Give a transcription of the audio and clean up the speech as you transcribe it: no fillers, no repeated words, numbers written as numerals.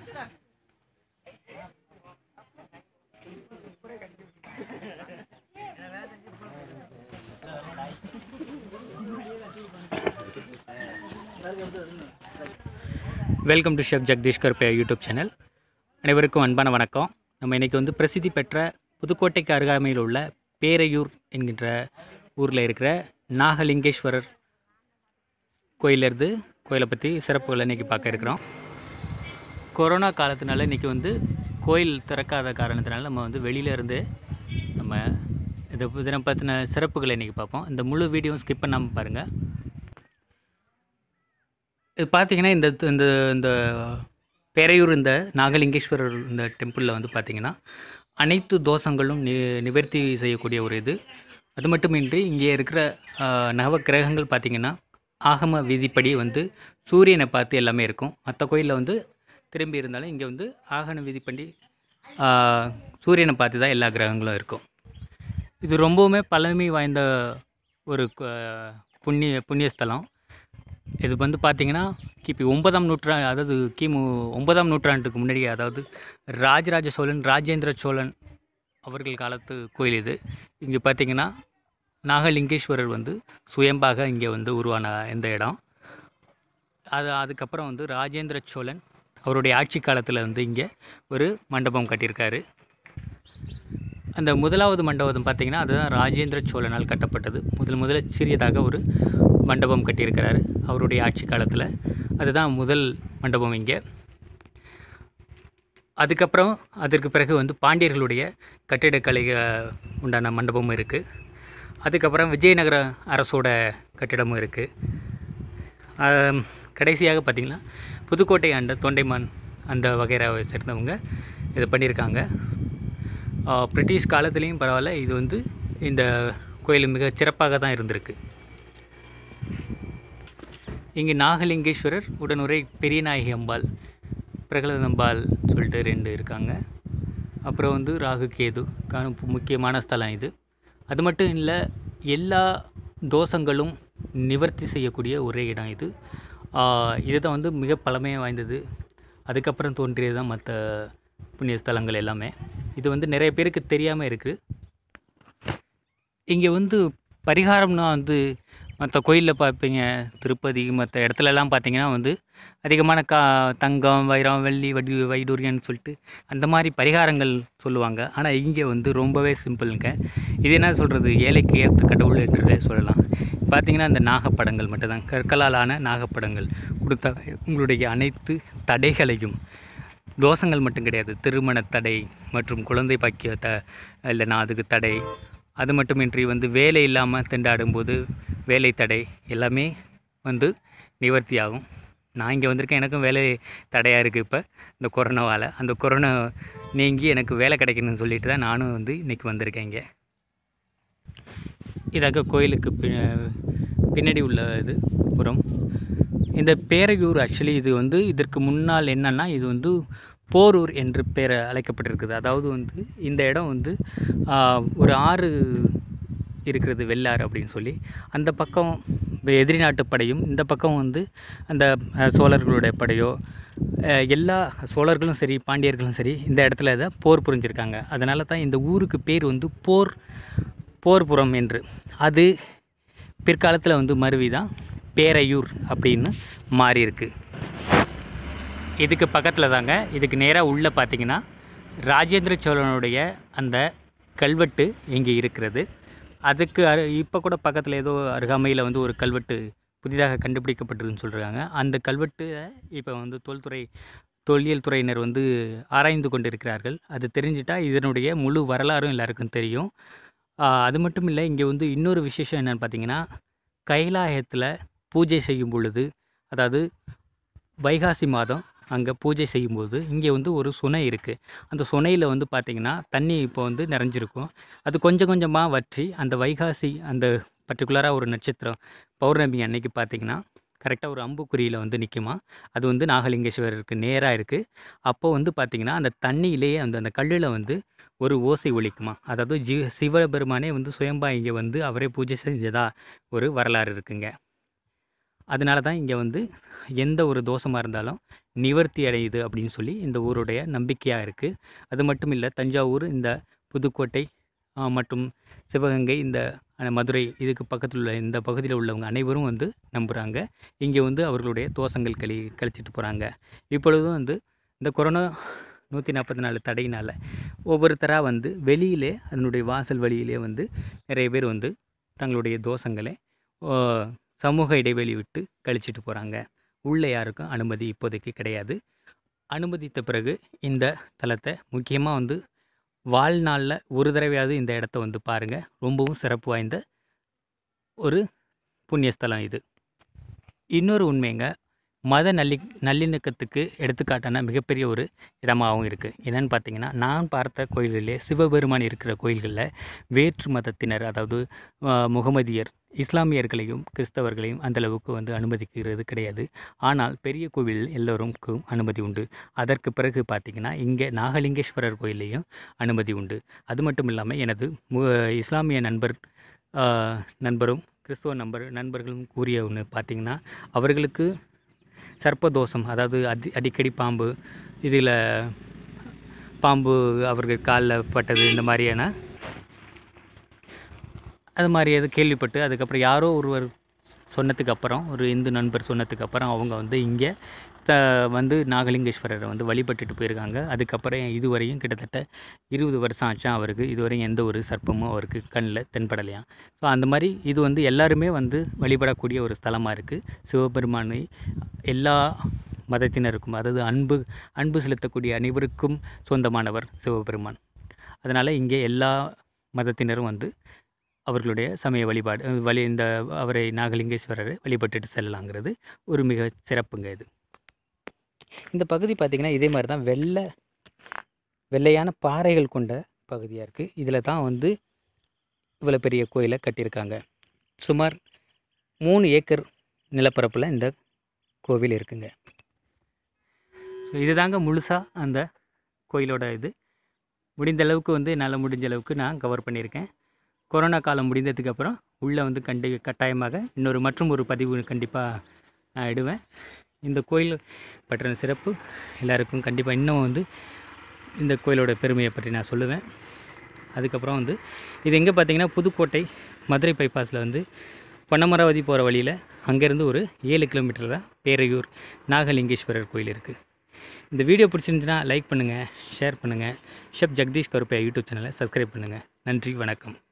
Welcome to chef Jagadeesh Karuppaiya YouTube channel. அனைவருக்கும் அன்பான வணக்கம். நம்ம இன்றைக்கி வந்து பிரசித்தி பெற்ற புதுக்கோட்டைக்கு அருகாமையில் உள்ள பேரையூர் என்கின்ற ஊரில் இருக்கிற நாகலிங்கேஸ்வரர் கோயிலேருந்து கோயிலை பற்றி சிறப்புகளை இன்றைக்கி பார்க்க இருக்கிறோம். கொரோனா காலத்தினால இன்றைக்கி வந்து கோயில் திறக்காத காரணத்தினால நம்ம வந்து வெளியிலேருந்து நம்ம இதை பற்றின சிறப்புகளை இன்றைக்கி பார்ப்போம். இந்த முழு வீடியோவும் ஸ்கிப் பண்ணாமல் பாருங்கள். இது பார்த்திங்கன்னா இந்த இந்த இந்த பேரையூர் இந்த நாகலிங்கேஸ்வரர் இந்த டெம்பிளில் வந்து பார்த்திங்கன்னா அனைத்து தோஷங்களும் நிவர்த்தி செய்யக்கூடிய ஒரு இது. அது மட்டுமின்றி இங்கே இருக்கிற நவ கிரகங்கள் பார்த்திங்கன்னா ஆகம விதிப்படி வந்து சூரியனை பார்த்து எல்லாமே இருக்கும். மற்ற கோயிலில் வந்து திரும்பி இருந்தாலும் இங்கே வந்து ஆகம விதிப்படி சூரியனை பார்த்து தான் எல்லா கிரகங்களும் இருக்கும். இது ரொம்பவுமே பழமை வாய்ந்த ஒரு புண்ணியஸ்தலம். இது வந்து பார்த்திங்கன்னா கிபி 9ஆம் நூற்றாண்டு, அதாவது கிமு 9ஆம் நூற்றாண்டுக்கு முன்னாடி, அதாவது ராஜராஜ சோழன், ராஜேந்திர சோழன் அவர்கள் காலத்து கோயில் இது. இங்கே பார்த்திங்கன்னா நாகலிங்கேஸ்வரர் வந்து சுயம்பாக இங்கே வந்து உருவான இந்த இடம். அதுக்கப்புறம் வந்து ராஜேந்திர சோழன் அவருடைய ஆட்சி காலத்தில் வந்து இங்கே ஒரு மண்டபம் கட்டியிருக்காரு. அந்த முதலாவது மண்டபம் பார்த்திங்கன்னா அதுதான் ராஜேந்திர சோழனால் கட்டப்பட்டது. முதல்ல சிறியதாக ஒரு மண்டபம் கட்டியிருக்கிறார் அவருடைய ஆட்சி காலத்தில். அதுதான் முதல் மண்டபம் இங்கே. அதுக்கப்புறம் அதற்கு பிறகு வந்து பாண்டியர்களுடைய கட்டிடக்கலை உண்டான மண்டபமும் இருக்குது. அதுக்கப்புறம் விஜயநகர அரசோட கட்டிடமும் இருக்குது. கடைசியாக பார்த்திங்கன்னா புதுக்கோட்டை ஆண்ட தொண்டைமான் அந்த வகைராவை சேர்ந்தவங்க இதை பண்ணியிருக்காங்க. பிரிட்டிஷ் காலத்துலேயும் பரவாயில்ல, இது வந்து இந்த கோயில் மிக சிறப்பாக தான் இருந்திருக்கு. இங்கே நாகலிங்கேஸ்வரர், உடனுரை பெரியநாயகி அம்பாள், பிரகலதம்பாள் சொல்லிட்டு 2 இருக்காங்க. அப்புறம் வந்து ராகு கேது முக்கியமான ஸ்தலம் இது. அது மட்டும் இல்லை, எல்லா தோஷங்களும் நிவர்த்தி செய்யக்கூடிய ஒரே இடம் இது. இதுதான் வந்து மிக பழமை வாய்ந்தது. அதுக்கப்புறம் தோன்றியது தான் மற்ற புண்ணிய ஸ்தலங்கள் எல்லாமே. இது வந்து நிறைய பேருக்கு தெரியாமல் இருக்குது. இங்கே வந்து பரிகாரம்னா வந்து மற்ற கோயிலில் பார்ப்பீங்க, திருப்பதி மற்ற இடத்துலலாம் பார்த்திங்கன்னா வந்து அதிகமான தங்கம், வைரம், வெள்ளி, வைடூரியன்னு சொல்லிட்டு அந்த மாதிரி பரிகாரங்கள் சொல்லுவாங்க. ஆனால் இங்கே வந்து ரொம்பவே சிம்பிளுங்க. இது என்ன சொல்கிறது, ஏழைக்கு ஏற்ற கடவுள் என்று சொல்லலாம். பார்த்திங்கன்னா இந்த நாகப்படங்கள் மட்டும்தான், கற்களாலான நாகப்படங்கள் கொடுத்தா உங்களுடைய அனைத்து தடைகளையும், தோஷங்கள் மட்டும் கிடையாது, திருமண தடை மற்றும் குழந்தை பாக்கிய இல்லைனா அதுக்கு தடை, அது மட்டுமின்றி வந்து வேலை இல்லாமல் திண்டாடும்போது வேலை தடை எல்லாமே வந்து நிவர்த்தி ஆகும். நான் இங்கே வந்திருக்கேன், எனக்கும் வேலை தடையாக இருக்குது இப்போ இந்த கொரோனாவால். அந்த கொரோனா நீங்கி எனக்கு வேலை கிடைக்கணும்னு சொல்லிட்டு தான் நானும் வந்து இன்றைக்கி வந்திருக்கேன் இங்கே. இதாக கோயிலுக்கு பின்னாடி உள்ள இது புறம். இந்த பேரையூர் ஆக்சுவலி இது வந்து இதற்கு முன்னால் என்னென்னா, இது வந்து போரூர் என்று பேர் அழைக்கப்பட்டிருக்குது. அதாவது வந்து இந்த இடம் வந்து ஒரு ஆறு இருக்கிறது, வெள்ளாறு அப்படின்னு சொல்லி. அந்த பக்கம் எதிரி நாட்டு படையும், இந்த பக்கம் வந்து அந்த சோழர்களுடைய படையோ, எல்லா சோழர்களும் சரி பாண்டியர்களும் சரி இந்த இடத்துல தான் போர் புரிஞ்சிருக்காங்க. அதனால தான் இந்த ஊருக்கு பேர் வந்து போர்புரம் என்று. அது பிற்காலத்தில் வந்து மருவி தான் பேரையூர் அப்படின்னு மாறியிருக்கு. இதுக்கு பக்கத்தில் தாங்க, இதுக்கு நேராக உள்ளே பார்த்திங்கன்னா ராஜேந்திர சோழனுடைய அந்த கல்வெட்டு இங்கே இருக்கிறது. அதுக்கு இப்போ கூட பக்கத்தில் ஏதோ அருகாமையில் வந்து ஒரு கல்வெட்டு புதிதாக கண்டுபிடிக்கப்பட்டதுன்னு சொல்கிறாங்க. அந்த கல்வெட்டு இப்போ வந்து தொல்லியல் துறையினர் வந்து ஆராய்ந்து கொண்டு இருக்கிறார்கள். அது தெரிஞ்சிட்டால் இதனுடைய முழு வரலாறும் எல்லாருக்கும் தெரியும். அது மட்டும் இல்லை, இங்கே வந்து இன்னொரு விசேஷம் என்னென்னு பார்த்திங்கன்னா, கைலாயத்தில் பூஜை செய்யும் பொழுது, அதாவது வைகாசி மாதம் அங்கே பூஜை செய்யும்போது இங்கே வந்து ஒரு சுனை இருக்குது. அந்த சுனையில் வந்து பார்த்திங்கன்னா தண்ணி இப்போ வந்து நிறைஞ்சிருக்கும். அது கொஞ்சம் கொஞ்சமாக வற்றி அந்த வைகாசி அந்த பர்டிகுலராக ஒரு நட்சத்திரம் பௌர்ணமி அன்னைக்கு பார்த்திங்கன்னா கரெக்டாக ஒரு அம்புக்குறியில் வந்து நிற்குமா. அது வந்து நாகலிங்கேஸ்வரருக்கு நேராக இருக்குது. அப்போது வந்து பார்த்திங்கன்னா அந்த தண்ணியிலேயே அந்த கல்லில் வந்து ஒரு ஓசை ஒலிக்குமா. அதாவது சிவபெருமானே வந்து சுயம்பா இங்கே வந்து அவரே பூஜை செஞ்சதாக ஒரு வரலாறு இருக்குங்க. அதனால தான் இங்கே வந்து எந்த ஒரு தோஷமாக இருந்தாலும் நிவர்த்தி அடையுது அப்படின்னு சொல்லி இந்த ஊருடைய நம்பிக்கையாக இருக்குது. அது மட்டும் இல்லை, தஞ்சாவூர், இந்த புதுக்கோட்டை மற்றும் சிவகங்கை, இந்த மதுரை இதுக்கு பக்கத்தில் உள்ள இந்த பகுதியில் உள்ளவங்க அனைவரும் வந்து நம்புகிறாங்க. இங்கே வந்து அவர்களுடைய தோஷங்கள் கழிச்சிட்டு போகிறாங்க. இப்பொழுதும் வந்து இந்த கொரோனா 144 தடையினால் ஒவ்வொருத்தராக வந்து வெளியிலே அதனுடைய வாசல் வழியிலே வந்து நிறைய பேர் வந்து தங்களுடைய தோஷங்களை சமூக இடைவெளி விட்டு கழிச்சிட்டு போகிறாங்க. உள்ளே யாருக்கும் அனுமதி இப்போதைக்கு கிடையாது. அனுமதித்த பிறகு இந்த தலத்தை முக்கியமாக வந்து வாழ்நாளில் ஒரு தடவையாவது இந்த இடத்த வந்து பாருங்கள். ரொம்பவும் சிறப்பு வாய்ந்த ஒரு புண்ணியஸ்தலம் இது. இன்னொரு உண்மைங்க, மத நல்லிணக்கத்துக்கு எடுத்துக்காட்டான மிகப்பெரிய ஒரு இடமாகவும் இருக்குது. என்னென்னு பார்த்தீங்கன்னா, நான் பார்த்த கோயில்களிலே சிவபெருமான் இருக்கிற கோயில்களில் வேற்று மதத்தினர், அதாவது முகமதியர், இஸ்லாமியர்களையும் கிறிஸ்தவர்களையும் அந்தளவுக்கு வந்து அனுமதிக்கிறது கிடையாது. ஆனால் பெரிய கோவில் எல்லோருக்கும் அனுமதி உண்டு. அதற்கு பிறகு பார்த்திங்கன்னா, இங்கே நாகலிங்கேஸ்வரர் கோயிலையும் அனுமதி உண்டு. அது மட்டும் இல்லாமல் எனது இஸ்லாமிய நண்பரும் கிறிஸ்துவ நண்பர்களும் கூறிய ஒன்று பார்த்திங்கன்னா, அவர்களுக்கு சர்ப்பதோஷம், அதாவது அடிக்கடி பாம்பு அவர்கள் காலில் பட்டது, இந்த மாதிரியான அது மாதிரி எது கேள்விப்பட்டு அதுக்கப்புறம் யாரோ ஒருவர் சொன்னதுக்கு அப்புறம், ஒரு இந்து நண்பர் சொன்னதுக்கு அப்புறம் அவங்க வந்து இங்கே வந்து நாகலிங்கேஸ்வரரை வந்து வழிபட்டுட்டு போயிருக்காங்க. அதுக்கப்புறம் இதுவரையும் கிட்டத்தட்ட 20 வருஷம் ஆச்சான் அவருக்கு. இதுவரையும் எந்த ஒரு சர்ப்பமும் அவருக்கு கண்ணில் தென்படலையாம். ஸோ அந்த மாதிரி இது வந்து எல்லாருமே வந்து வழிபடக்கூடிய ஒரு ஸ்தலமாக இருக்குது. சிவபெருமானை எல்லா மதத்தினருக்கும், அதாவது அன்பு செலுத்தக்கூடிய அனைவருக்கும் சொந்தமானவர் சிவபெருமான். அதனால் இங்கே எல்லா மதத்தினரும் வந்து அவர்களுடைய சமய வழிபாடு இந்த அவரை நாகலிங்கேஸ்வரரை வழிபட்டுட்டு செல்லலாங்கிறது ஒரு மிக சிறப்புங்க இது. இந்த பகுதி பார்த்திங்கன்னா இதே மாதிரி தான் வெள்ளையான பாறைகள் கொண்ட பகுதியாக இருக்குது. இதில் தான் வந்து இவ்வளோ பெரிய கோயிலை கட்டியிருக்காங்க. சுமார் 3 ஏக்கர் நிலப்பரப்பில் இந்த கோவில் இருக்குங்க. ஸோ இது தாங்க முழுசாக அந்த கோயிலோட இது. முடிந்த அளவுக்கு வந்து என்னால் முடிஞ்ச அளவுக்கு நான் கவர் பண்ணியிருக்கேன். கொரோனா காலம் முடிந்ததுக்கப்புறம் உள்ளே வந்து கட்டாயமாக மற்றும் ஒரு பதிவு கண்டிப்பாக நான் இடுவேன். இந்த கோயில் பற்றின சிறப்பு எல்லாருக்கும் கண்டிப்பாக இன்னும் வந்து இந்த கோயிலோட பெருமையை பற்றி நான் சொல்லுவேன். அதுக்கப்புறம் வந்து இது எங்கே பார்த்திங்கன்னா, புதுக்கோட்டை மதுரை பைபாஸில் வந்து பொன்னமராவதி போகிற வழியில் அங்கேருந்து ஒரு 7 கிலோமீட்டர் தான் பேரையூர் நாகலிங்கேஸ்வரர் கோயில் இருக்குது. இந்த வீடியோ பிடிச்சிருந்துச்சுன்னா லைக் பண்ணுங்கள், ஷேர் பண்ணுங்கள். ஷெஃப் ஜெகதீஷ் கருப்பையா யூடியூப் சேனலை சப்ஸ்கிரைப் பண்ணுங்கள். நன்றி, வணக்கம்.